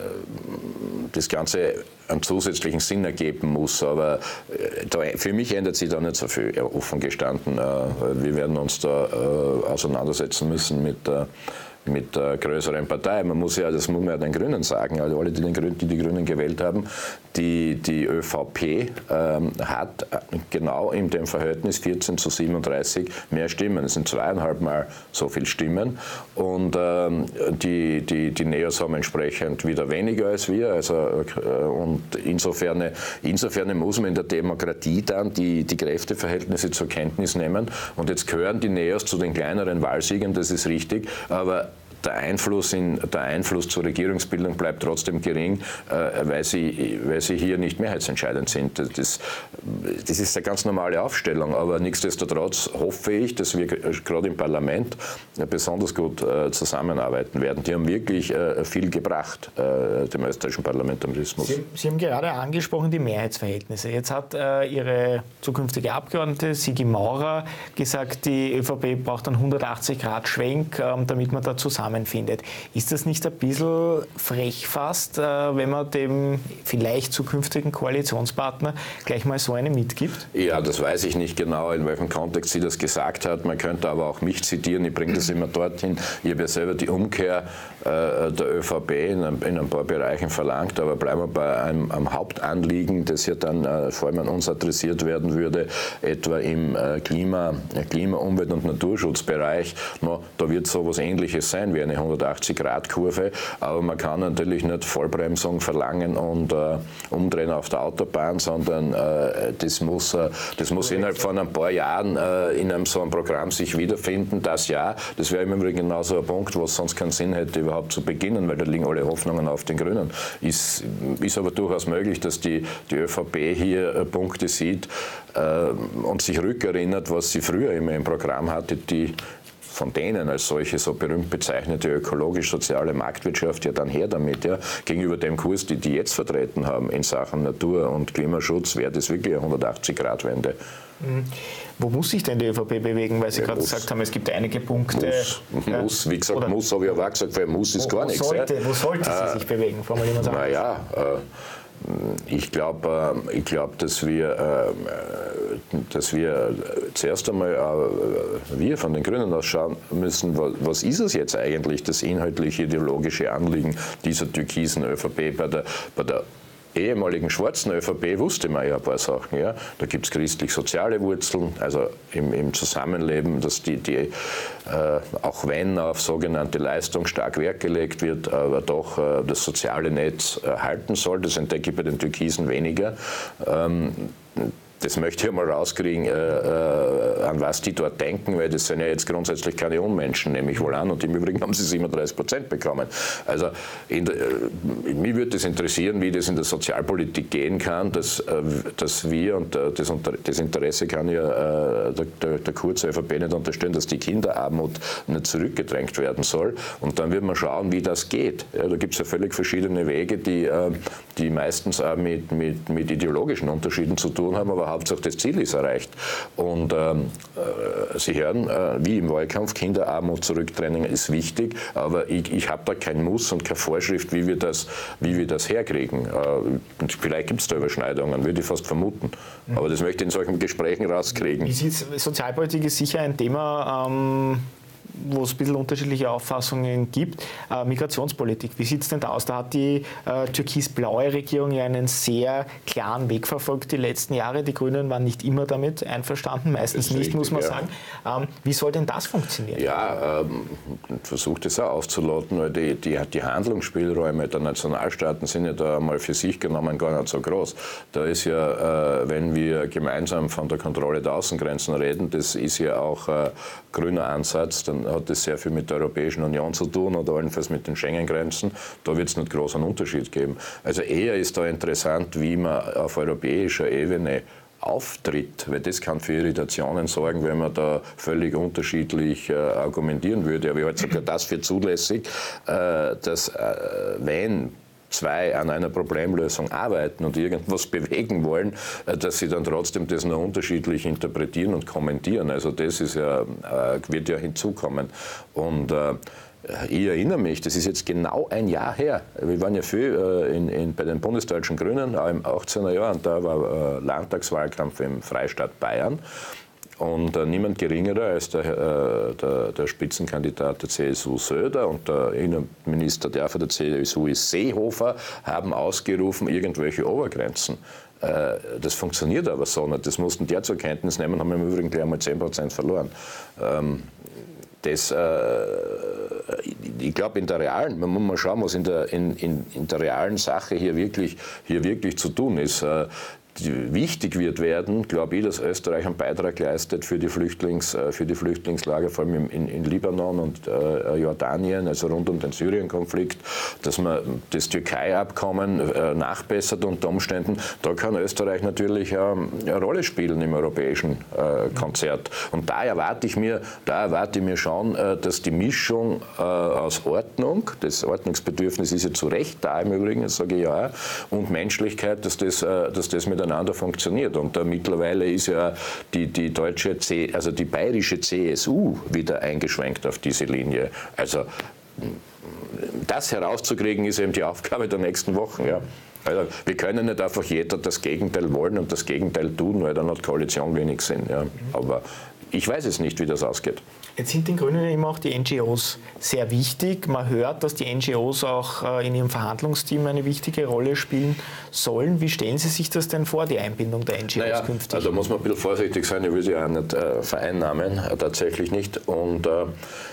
das Ganze einen zusätzlichen Sinn ergeben muss. Aber äh, da, für mich ändert sich da nicht so viel, ja, offen gestanden. Äh, wir werden uns da äh, auseinandersetzen müssen mit äh, mit der größeren Partei. Man muss ja, das muss man ja den Grünen sagen, also alle, die, den Grünen, die die Grünen gewählt haben, die, die ÖVP ähm, hat genau in dem Verhältnis vierzehn zu siebenunddreißig mehr Stimmen. Es sind zweieinhalb Mal so viele Stimmen und ähm, die, die, die Neos haben entsprechend wieder weniger als wir. Also, äh, und insofern, insofern muss man in der Demokratie dann die, die Kräfteverhältnisse zur Kenntnis nehmen. Und jetzt gehören die Neos zu den kleineren Wahlsiegern, das ist richtig, aber Der Einfluss, in, der Einfluss zur Regierungsbildung bleibt trotzdem gering, äh, weil, sie, weil sie hier nicht mehrheitsentscheidend sind. Das, das ist eine ganz normale Aufstellung, aber nichtsdestotrotz hoffe ich, dass wir gerade im Parlament besonders gut äh, zusammenarbeiten werden. Die haben wirklich äh, viel gebracht, äh, dem österreichischen Parlamentarismus. Sie, Sie haben gerade angesprochen die Mehrheitsverhältnisse. Jetzt hat äh, Ihre zukünftige Abgeordnete Sigi Maurer gesagt, die ÖVP braucht einen hundertachtzig Grad Schwenk, äh, damit man da zusammen findet. Ist das nicht ein bisschen frech fast, wenn man dem vielleicht zukünftigen Koalitionspartner gleich mal so eine mitgibt? Ja, das weiß ich nicht genau, in welchem Kontext sie das gesagt hat. Man könnte aber auch mich zitieren, ich bringe das immer dorthin. Ich habe ja selber die Umkehr äh, der ÖVP in ein, in ein paar Bereichen verlangt, aber bleiben wir bei einem, einem Hauptanliegen, das ja dann äh, vor allem an uns adressiert werden würde, etwa im äh, Klima, Klima, Umwelt- und Naturschutzbereich. No, da wird so etwas Ähnliches sein wie eine hundertachtzig Grad Kurve, aber man kann natürlich nicht Vollbremsung verlangen und äh, umdrehen auf der Autobahn, sondern äh, das muss, äh, das muss innerhalb von ein paar Jahren äh, in einem so einem Programm sich wiederfinden. Das ja, das wäre im Übrigen genauso ein Punkt, wo es sonst keinen Sinn hätte, überhaupt zu beginnen, weil da liegen alle Hoffnungen auf den Grünen. Ist, ist aber durchaus möglich, dass die, die ÖVP hier äh, Punkte sieht äh, und sich rückerinnert, was sie früher immer im Programm hatte, die von denen als solche so berühmt bezeichnete ökologisch-soziale Marktwirtschaft, ja dann her damit, ja, gegenüber dem Kurs, die die jetzt vertreten haben in Sachen Natur- und Klimaschutz, wäre das wirklich eine hundertachtzig Grad Wende. Mhm. Wo muss sich denn die ÖVP bewegen? Weil Sie ja, gerade gesagt haben, es gibt einige Punkte. Muss, ja, muss wie gesagt, oder muss, habe ich aber auch gesagt, weil muss ist wo, gar wo nichts. Sollte, ja. Wo sollte sie äh, sich bewegen? Formulieren wir es anders. Naja, äh, ich glaube, ich glaub, dass wir, dass wir zuerst einmal wir von den Grünen aus schauen müssen, was ist es jetzt eigentlich, das inhaltlich ideologische Anliegen dieser türkisen ÖVP bei der, bei der ehemaligen schwarzen ÖVP wusste man ja ein paar Sachen. Ja. Da gibt es christlich-soziale Wurzeln, also im, im Zusammenleben, dass die, die äh, auch wenn auf sogenannte Leistung stark Wert gelegt wird, aber doch äh, das soziale Netz äh, halten soll. Das entdecke ich bei den Türkisen weniger. Ähm, Das möchte ich mal rauskriegen, äh, äh, an was die dort denken, weil das sind ja jetzt grundsätzlich keine Unmenschen, nehme ich wohl an. Und im Übrigen haben sie siebenunddreißig Prozent bekommen. Also in der, äh, mich würde das interessieren, wie das in der Sozialpolitik gehen kann, dass, äh, dass wir, und äh, das, das Interesse kann ja äh, der, der, der Kurz-ÖVP nicht unterstellen, dass die Kinderarmut nicht zurückgedrängt werden soll. Und dann wird man schauen, wie das geht. Ja, da gibt es ja völlig verschiedene Wege, die, äh, die meistens auch mit, mit, mit ideologischen Unterschieden zu tun haben, aber Hauptsache das Ziel ist erreicht. Und ähm, äh, Sie hören, äh, wie im Wahlkampf, Kinderarmut zurückdrängen ist wichtig, aber ich, ich habe da kein Muss und keine Vorschrift, wie wir das, wie wir das herkriegen. Äh, vielleicht gibt es da Überschneidungen, würde ich fast vermuten. Aber das möchte ich in solchen Gesprächen rauskriegen. Sozialpolitik ist sicher ein Thema, ähm wo es ein bisschen unterschiedliche Auffassungen gibt. Äh, Migrationspolitik, wie sieht es denn da aus? Da hat die äh, türkis-blaue Regierung ja einen sehr klaren Weg verfolgt die letzten Jahre. Die Grünen waren nicht immer damit einverstanden, meistens nicht, richtig, muss man ja. sagen. Ähm, wie soll denn das funktionieren? Ja, ähm, versucht es auch aufzuloten, weil die, die, die Handlungsspielräume der Nationalstaaten sind ja da mal für sich genommen gar nicht so groß. Da ist ja, äh, wenn wir gemeinsam von der Kontrolle der Außengrenzen reden, das ist ja auch äh, grüner Ansatz, dann hat das sehr viel mit der Europäischen Union zu tun oder allenfalls mit den Schengen-Grenzen. Da wird es nicht groß einen Unterschied geben. Also eher ist da interessant, wie man auf europäischer Ebene auftritt, weil das kann für Irritationen sorgen, wenn man da völlig unterschiedlich äh, argumentieren würde. Aber ich halte sogar das für zulässig, äh, dass äh, wenn zwei an einer Problemlösung arbeiten und irgendwas bewegen wollen, dass sie dann trotzdem das nur unterschiedlich interpretieren und kommentieren. Also das ist ja, wird ja hinzukommen. Und äh, ich erinnere mich, das ist jetzt genau ein Jahr her. Wir waren ja viel äh, in, in, bei den bundesdeutschen Grünen, auch im achtzehner Jahr, und da war äh, Landtagswahlkampf im Freistaat Bayern. Und äh, niemand geringerer als der, äh, der, der Spitzenkandidat der C S U Söder und der Innenminister der von der C S U ist Seehofer, haben ausgerufen, irgendwelche Obergrenzen. Äh, das funktioniert aber so nicht. Das mussten die zur Kenntnis nehmen, haben im Übrigen gleich einmal zehn Prozent verloren. Ähm, das, äh, ich glaube, in der realen, man muss mal schauen, was in der, in, in, in der realen Sache hier wirklich, hier wirklich zu tun ist. Äh, Wichtig wird werden, glaube ich, dass Österreich einen Beitrag leistet für die, Flüchtlings, für die Flüchtlingslager, vor allem in, in Libanon und äh, Jordanien, also rund um den Syrien-Konflikt, dass man das Türkei-Abkommen äh, nachbessert unter Umständen. Da kann Österreich natürlich äh, eine Rolle spielen im europäischen äh, Konzert. Und da erwarte ich mir, da erwarte ich mir schon, äh, dass die Mischung äh, aus Ordnung, das Ordnungsbedürfnis ist ja zu Recht da im Übrigen, das sage ich ja, und Menschlichkeit, dass das, äh, dass das mit funktioniert. Und da mittlerweile ist ja die, die deutsche, C, also die bayerische C S U wieder eingeschwenkt auf diese Linie. Also das herauszukriegen, ist eben die Aufgabe der nächsten Wochen. Ja. Also wir können nicht einfach jeder das Gegenteil wollen und das Gegenteil tun, weil dann hat Koalition wenig Sinn. Ja. Aber ich weiß es nicht, wie das ausgeht. Jetzt sind den Grünen immer auch die N G Os sehr wichtig. Man hört, dass die N G Os auch in ihrem Verhandlungsteam eine wichtige Rolle spielen sollen. Wie stellen Sie sich das denn vor, die Einbindung der N G Os naja, künftig? Also da muss man ein bisschen vorsichtig sein, ich will sie auch nicht äh, vereinnahmen, äh, tatsächlich nicht. Und äh,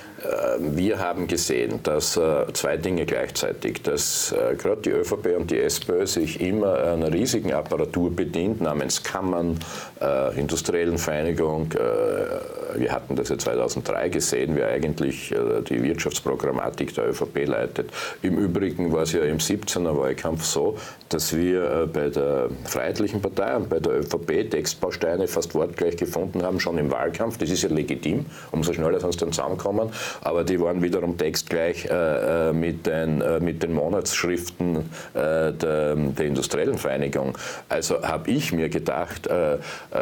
wir haben gesehen, dass äh, zwei Dinge gleichzeitig, dass äh, gerade die ÖVP und die SPÖ sich immer einer riesigen Apparatur bedient, namens Kammern, äh, industriellen Vereinigung. Äh, wir hatten das ja zweitausenddrei gesehen, wie eigentlich äh, die Wirtschaftsprogrammatik der ÖVP leitet. Im Übrigen war es ja im siebzehner Wahlkampf so, dass wir äh, bei der Freiheitlichen Partei und bei der ÖVP Textbausteine fast wortgleich gefunden haben, schon im Wahlkampf. Das ist ja legitim, umso schneller sonst dann zusammenkommen. Aber die waren wiederum textgleich äh, mit, den, äh, mit den Monatsschriften äh, der, der industriellen Vereinigung. Also habe ich mir gedacht, äh, äh,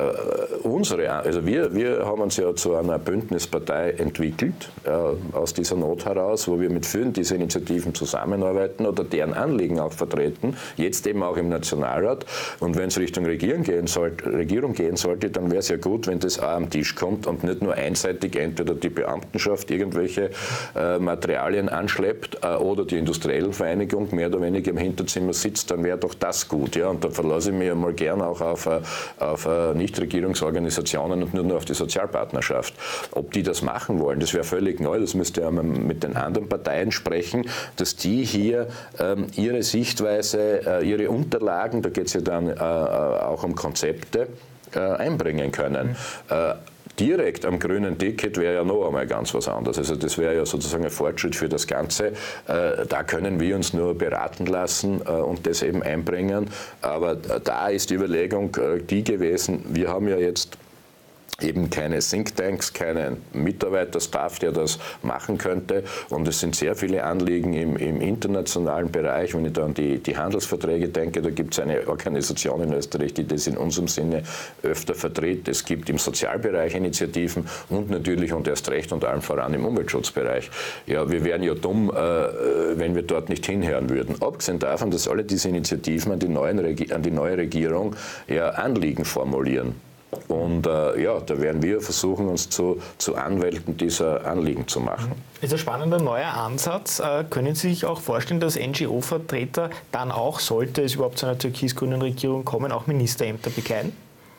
unsere, also wir, wir haben uns ja zu einer Bündnispartei entwickelt, äh, aus dieser Not heraus, wo wir mit vielen dieser Initiativen zusammenarbeiten oder deren Anliegen auch vertreten, jetzt eben auch im Nationalrat. Und wenn es Richtung Regierung gehen sollte, Regierung gehen sollte, dann wäre es ja gut, wenn das auch am Tisch kommt und nicht nur einseitig entweder die Beamtenschaft irgendwelche äh, Materialien anschleppt äh, oder die industriellen Vereinigung mehr oder weniger im Hinterzimmer sitzt, dann wäre doch das gut. Ja? Und da verlasse ich mich mal gern auch auf, äh, auf äh, Nichtregierungsorganisationen und nicht nur auf die Sozialpartnerschaft. Ob die das machen wollen, das wäre völlig neu, das müsste ja mit den anderen Parteien sprechen, dass die hier ähm, ihre Sichtweise, äh, ihre Unterlagen, da geht es ja dann äh, auch um Konzepte, äh, einbringen können. Mhm. Äh, Direkt am grünen Ticket wäre ja noch einmal ganz was anderes. Also das wäre ja sozusagen ein Fortschritt für das Ganze. Äh, da können wir uns nur beraten lassen äh, und das eben einbringen. Aber da ist die Überlegung äh, die gewesen, wir haben ja jetzt eben keine Thinktanks, keinen Mitarbeiterstaff, der das machen könnte. Und es sind sehr viele Anliegen im, im internationalen Bereich. Wenn ich da an die, die Handelsverträge denke, da gibt es eine Organisation in Österreich, die das in unserem Sinne öfter vertritt. Es gibt im Sozialbereich Initiativen und natürlich und erst recht und allem voran im Umweltschutzbereich. Ja, wir wären ja dumm, äh, wenn wir dort nicht hinhören würden. Abgesehen davon, dass alle diese Initiativen an die, neuen Regi- an die neue Regierung ja Anliegen formulieren. Und äh, ja, da werden wir versuchen, uns zu, zu Anwälten dieser Anliegen zu machen. Ist ein spannender neuer Ansatz. Äh, können Sie sich auch vorstellen, dass N G O-Vertreter dann auch, sollte es überhaupt zu einer türkis-grünen Regierung kommen, auch Ministerämter bekleiden?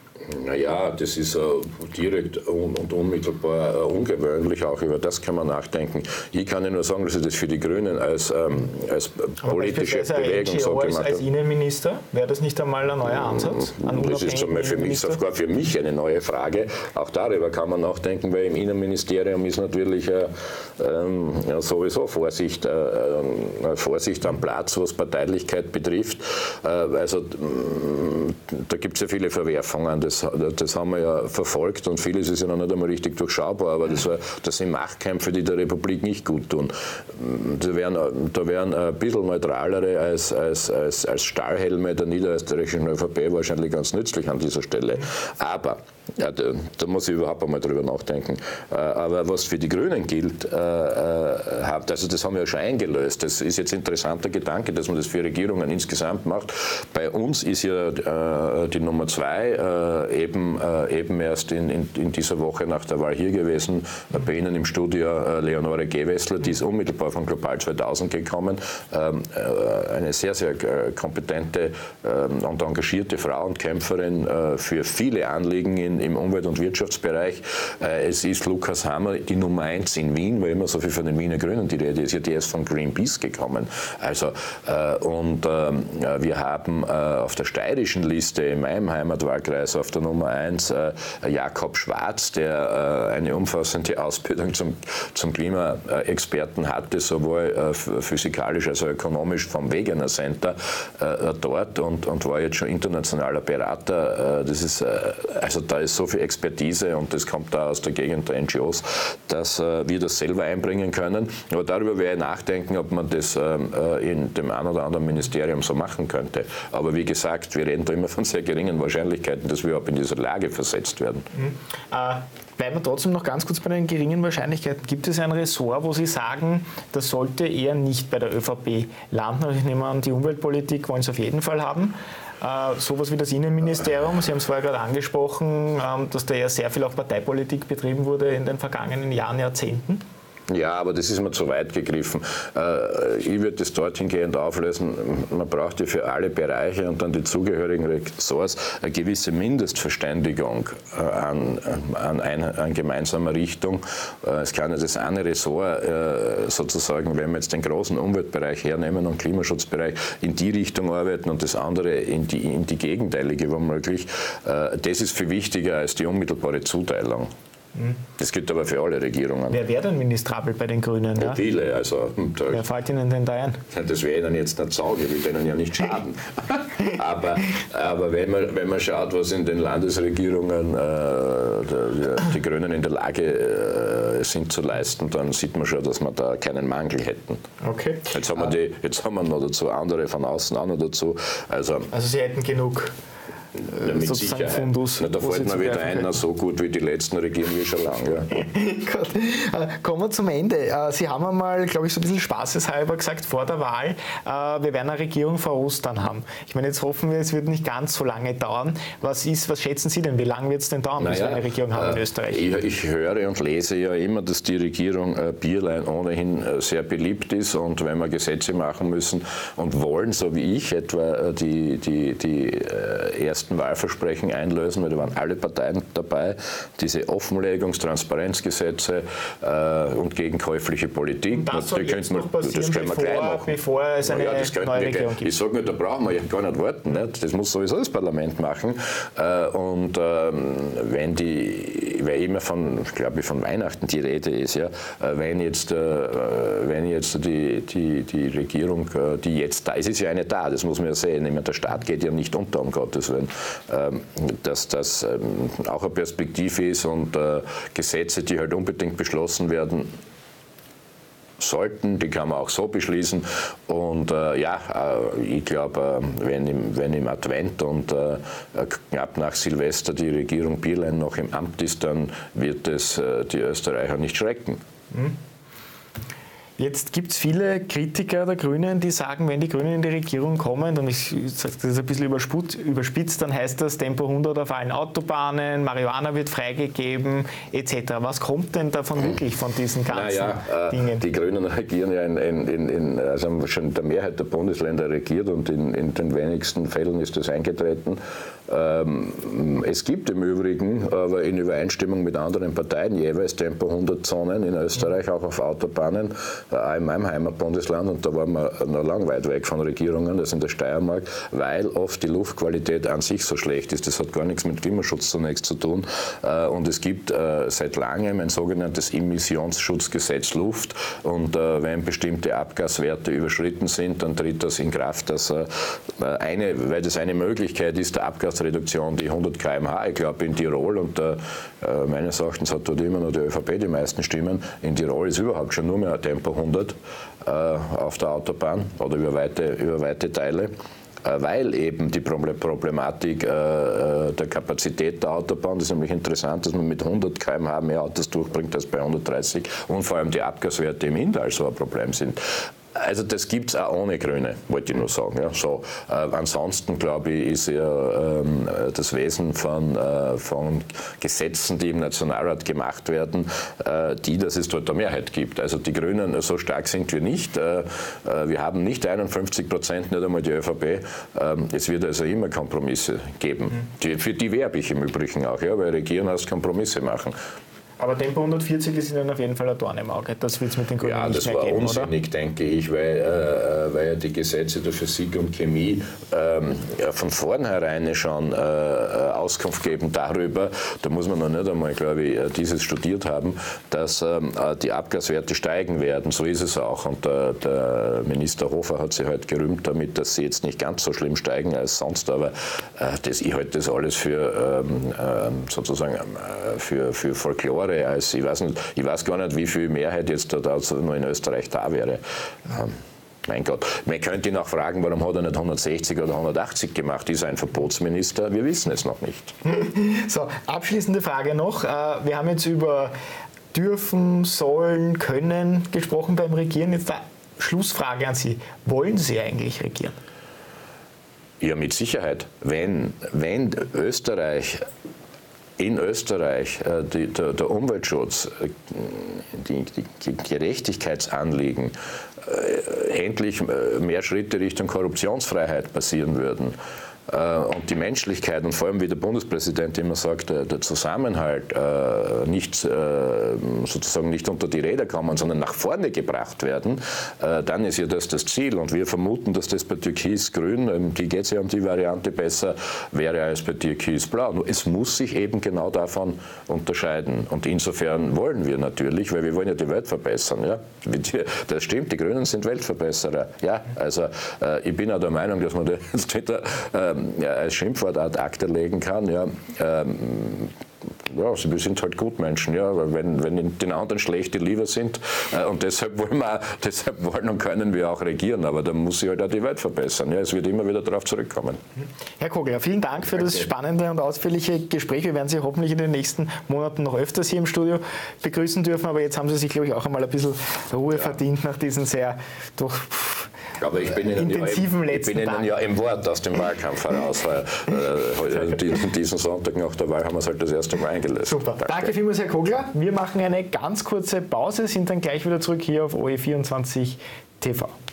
Naja, das ist äh, direkt un und unmittelbar äh, ungewöhnlich, auch über das kann man nachdenken. Ich kann Ihnen nur sagen, dass ich das für die Grünen als, ähm, als politische Bewegung so gemacht habe. Als Innenminister, wäre das nicht einmal ein neuer Ansatz? An das ist zum Beispiel für mich, sogar für mich eine neue Frage. Auch darüber kann man nachdenken, weil im Innenministerium ist natürlich äh, ähm, ja, sowieso Vorsicht, äh, äh, Vorsicht am Platz, was Parteilichkeit betrifft. Äh, also äh, da gibt es ja viele Verwerfungen. Das Das, das haben wir ja verfolgt und vieles ist ja noch nicht einmal richtig durchschaubar, aber das, war, das sind Machtkämpfe, die der Republik nicht gut tun. Da wären, da wären ein bisschen neutralere als, als, als, als Stahlhelme der niederösterreichischen ÖVP wahrscheinlich ganz nützlich an dieser Stelle. Aber ja, da, da muss ich überhaupt einmal drüber nachdenken. Aber was für die Grünen gilt, äh, also das haben wir ja schon eingelöst. Das ist jetzt ein interessanter Gedanke, dass man das für Regierungen insgesamt macht. Bei uns ist ja äh, die Nummer zwei äh, eben, äh, eben erst in, in, in dieser Woche nach der Wahl hier gewesen. Bei Ihnen im Studio äh, Leonore Gewessler, die ist unmittelbar von Global zweitausend gekommen. Ähm, äh, eine sehr, sehr äh, kompetente äh, und engagierte Frau und Kämpferin äh, für viele Anliegen in im Umwelt- und Wirtschaftsbereich. Es ist Lukas Hammer die Nummer eins in Wien, weil immer so viel von den Wiener Grünen die Rede ist. Ja, die ist von Greenpeace gekommen. Also, und wir haben auf der steirischen Liste in meinem Heimatwahlkreis auf der Nummer eins Jakob Schwarz, der eine umfassende Ausbildung zum, zum Klimaexperten hatte, sowohl physikalisch als auch ökonomisch vom Wegener Center dort und, und war jetzt schon internationaler Berater. Das ist, also da ist so viel Expertise und das kommt da aus der Gegend der N G Os, dass äh, wir das selber einbringen können. Aber darüber werde ich nachdenken, ob man das ähm, in dem einen oder anderen Ministerium so machen könnte. Aber wie gesagt, wir reden da immer von sehr geringen Wahrscheinlichkeiten, dass wir überhaupt in diese Lage versetzt werden. Mhm. Äh, bleiben wir trotzdem noch ganz kurz bei den geringen Wahrscheinlichkeiten. Gibt es ein Ressort, wo Sie sagen, das sollte eher nicht bei der ÖVP landen? Also ich nehme an, die Umweltpolitik wollen Sie auf jeden Fall haben. Äh, sowas wie das Innenministerium, Sie haben es vorher gerade angesprochen, ähm, dass da ja sehr viel auch Parteipolitik betrieben wurde in den vergangenen Jahren, Jahrzehnten. Ja, aber das ist mir zu weit gegriffen. Ich würde das dorthin gehend auflösen. Man braucht ja für alle Bereiche und dann die zugehörigen Ressorts eine gewisse Mindestverständigung an, an, eine, an gemeinsamer Richtung. Es kann ja das eine Ressort sozusagen, wenn wir jetzt den großen Umweltbereich hernehmen und Klimaschutzbereich, in die Richtung arbeiten und das andere in die, in die gegenteilige womöglich. Das ist viel wichtiger als die unmittelbare Zuteilung. Das gilt aber für alle Regierungen. Wer wäre denn ministrabel bei den Grünen? Ja, viele. Also, wer fällt Ihnen denn da ein? Das werde ich Ihnen jetzt nicht sagen, ich will denen ja nicht schaden. aber aber wenn, man, wenn man schaut, was in den Landesregierungen äh, die, die Grünen in der Lage äh, sind zu leisten, dann sieht man schon, dass wir da keinen Mangel hätten. Okay. Jetzt haben wir, die, jetzt haben wir noch dazu andere von außen auch noch dazu. Also, also Sie hätten genug. Ja, mit Sicherheit. Fundus, Na, da fällt mir wieder ein, so gut wie die letzten regieren wir schon lange. Gut. Kommen wir zum Ende. Sie haben einmal, glaube ich, so ein bisschen spaßeshalber gesagt, vor der Wahl, wir werden eine Regierung vor Ostern haben. Ich meine, jetzt hoffen wir, es wird nicht ganz so lange dauern. Was ist, was schätzen Sie denn? Wie lange wird es denn dauern, bis naja, wir eine Regierung haben in Österreich? Ich, ich höre und lese ja immer, dass die Regierung Bierlein ohnehin sehr beliebt ist und wenn wir Gesetze machen müssen und wollen, so wie ich, etwa die, die, die ersten Wahlversprechen einlösen, weil da waren alle Parteien dabei, diese Offenlegungs-, Transparenzgesetze äh, und gegen käufliche Politik. Und das soll jetzt noch passieren, das können wir bevor, gleich machen. bevor es eine ja, das neue Regierung gibt. Ich sage nur, da brauchen wir ja gar nicht warten. Nicht? Das muss sowieso das Parlament machen. Äh, und ähm, wenn die, weil immer von, glaube ich, von Weihnachten die Rede ist, ja, wenn jetzt, äh, wenn jetzt die, die, die Regierung, die jetzt da ist, ist ja eine da, das muss man ja sehen. Ich meine, der Staat geht ja nicht unter, um Gottes Willen. dass das auch eine Perspektive ist und Gesetze, die halt unbedingt beschlossen werden sollten, die kann man auch so beschließen. Und äh, ja, äh, ich glaube, äh, wenn, im, wenn im Advent und äh, knapp nach Silvester die Regierung Bierlein noch im Amt ist, dann wird es äh, die Österreicher nicht schrecken. Mhm. Jetzt gibt es viele Kritiker der Grünen, die sagen, wenn die Grünen in die Regierung kommen, und ich sage das ein bisschen überspitzt, dann heißt das Tempo hundert auf allen Autobahnen, Marihuana wird freigegeben et cetera. Was kommt denn davon wirklich von diesen ganzen naja, Dingen? Äh, die Grünen regieren ja in, in, in, also haben schon in der Mehrheit der Bundesländer regiert und in, in den wenigsten Fällen ist das eingetreten. Ähm, es gibt im Übrigen, aber in Übereinstimmung mit anderen Parteien, jeweils Tempo hundert Zonen in Österreich, auch auf Autobahnen, auch in meinem Heimatbundesland, und da waren wir noch lang weit weg von Regierungen, das ist in der Steiermark, weil oft die Luftqualität an sich so schlecht ist. Das hat gar nichts mit Klimaschutz zunächst zu tun. Und es gibt seit langem ein sogenanntes Emissionsschutzgesetz Luft, und wenn bestimmte Abgaswerte überschritten sind, dann tritt das in Kraft, dass eine, weil das eine Möglichkeit ist, der Abgasreduktion, die hundert Kilometer pro Stunde, ich glaube in Tirol, und meines Erachtens hat dort immer noch die ÖVP die meisten Stimmen, in Tirol ist überhaupt schon nur mehr ein Tempo hundert äh, auf der Autobahn oder über weite, über weite Teile, äh, weil eben die Problematik äh, der Kapazität der Autobahn, das ist nämlich interessant, dass man mit hundert Kilometer pro Stunde mehr Autos durchbringt als bei hundertdreißig, und vor allem die Abgaswerte im Inntal so ein Problem sind. Also das gibt es auch ohne Grüne, wollte ich nur sagen. Ja. So, äh, ansonsten, glaube ich, ist ja ähm, das Wesen von, äh, von Gesetzen, die im Nationalrat gemacht werden, äh, die, dass es dort eine Mehrheit gibt. Also die Grünen, so stark sind wir nicht. Äh, wir haben nicht einundfünfzig Prozent, nicht einmal die ÖVP. Äh, es wird also immer Kompromisse geben. Mhm. Die, für die werbe ich im Übrigen auch, ja, weil Regieren heißt Kompromisse machen. Aber Tempo hundertvierzig ist Ihnen auf jeden Fall ein Dorn im Auge. Das wird es mit den Grünen ja, nicht mehr geben, Ja, das war unsinnig, oder? Denke ich, weil, äh, weil ja die Gesetze der Physik und Chemie ähm, ja, von vornherein schon äh, Auskunft geben darüber, da muss man noch nicht einmal, glaube ich, dieses studiert haben, dass ähm, die Abgaswerte steigen werden. So ist es auch. Und äh, der Minister Hofer hat sich heute gerühmt damit, dass sie jetzt nicht ganz so schlimm steigen als sonst. Aber äh, das, ich halte das alles für ähm, äh, sozusagen äh, für, für Folklore. Als, ich, weiß nicht, ich weiß gar nicht, wie viel Mehrheit jetzt da, da noch in Österreich da wäre. Ähm, mein Gott. Man könnte ihn auch fragen, warum hat er nicht hundertsechzig oder hundertachtzig gemacht? Ist er ein Verbotsminister? Wir wissen es noch nicht. So, abschließende Frage noch. Wir haben jetzt über dürfen, sollen, können gesprochen beim Regieren. Jetzt eine Schlussfrage an Sie. Wollen Sie eigentlich regieren? Ja, mit Sicherheit. Wenn, wenn Österreich in Österreich äh, die, der, der Umweltschutz, äh, die, die Gerechtigkeitsanliegen äh, endlich mehr Schritte Richtung Korruptionsfreiheit passieren würden, und die Menschlichkeit und vor allem, wie der Bundespräsident immer sagt, der Zusammenhalt äh, nicht, äh, sozusagen nicht unter die Räder kommen, sondern nach vorne gebracht werden, äh, dann ist ja das das Ziel. Und wir vermuten, dass das bei Türkis-Grün, ähm, die geht es ja um die Variante besser, wäre als bei Türkis-Blau. Nur es muss sich eben genau davon unterscheiden. Und insofern wollen wir natürlich, weil wir wollen ja die Welt verbessern. Ja? Das stimmt, die Grünen sind Weltverbesserer. Ja? Also äh, ich bin auch der Meinung, dass man das Twitter äh, Ja, als Schimpfwort ad acta legen kann. Ja, ähm, ja, wir sind halt Gutmenschen, ja, wenn, wenn den anderen schlechte lieber sind, äh, und deshalb wollen wir, deshalb wollen und können wir auch regieren, aber dann muss sich halt auch die Welt verbessern. Ja, es wird immer wieder darauf zurückkommen. Herr Kogler, vielen Dank für das spannende und ausführliche Gespräch. Wir werden Sie hoffentlich in den nächsten Monaten noch öfters hier im Studio begrüßen dürfen, aber jetzt haben Sie sich, glaube ich, auch einmal ein bisschen Ruhe ja. verdient nach diesen sehr doch Aber ich bin Ihnen, intensiven ja, ich bin Ihnen ja im Wort aus dem Wahlkampf heraus, weil äh, diesen, diesen Sonntag nach der Wahl haben wir es halt das erste Mal eingelöst. Super. Danke. Danke vielmals, Herr Kogler. Wir machen eine ganz kurze Pause, sind dann gleich wieder zurück hier auf O E vierundzwanzig T V.